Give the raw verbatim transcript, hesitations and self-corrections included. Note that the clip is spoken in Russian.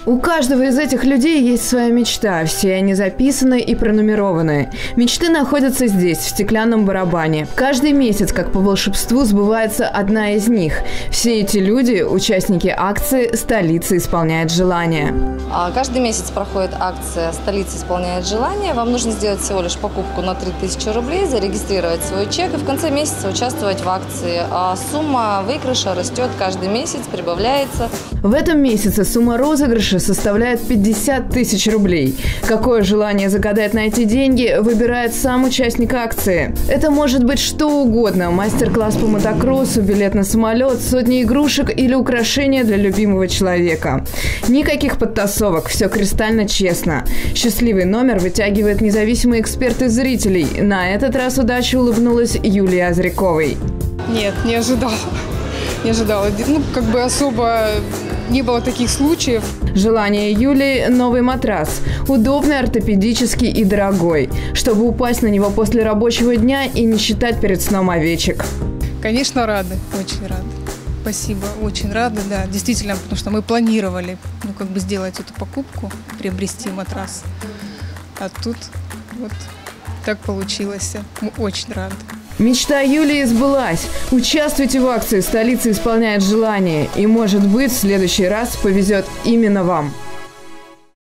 У каждого из этих людей есть своя мечта. Все они записаны и пронумерованы. Мечты находятся здесь, в стеклянном барабане. Каждый месяц, как по волшебству, сбывается одна из них. Все эти люди, участники акции «Столица исполняет желание». Каждый месяц проходит акция «Столица исполняет желание». Вам нужно сделать всего лишь покупку на три тысячи рублей, зарегистрировать свой чек и в конце месяца участвовать в акции. А сумма выигрыша растет каждый месяц, прибавляется. В этом месяце сумма розыгрыша составляет пятьдесят тысяч рублей. Какое желание загадать на эти деньги, выбирает сам участник акции. Это может быть что угодно. Мастер-класс по мотокроссу, билет на самолет, сотни игрушек или украшения для любимого человека. Никаких подтасовок, все кристально честно. Счастливый номер вытягивает независимый эксперт из зрителей. На этот раз удача улыбнулась Юлии Азряковой. Нет, не ожидала. Не ожидала. Ну, как бы особо не было таких случаев. Желание Юлии – новый матрас. Удобный, ортопедический и дорогой. Чтобы упасть на него после рабочего дня и не считать перед сном овечек. Конечно, рады. Очень рады. Спасибо. Очень рады, да. Действительно, потому что мы планировали, ну, как бы сделать эту покупку, приобрести матрас. А тут вот так получилось. Мы очень рады. Мечта Юлии сбылась. Участвуйте в акции «Столица исполняет желание». И, может быть, в следующий раз повезет именно вам.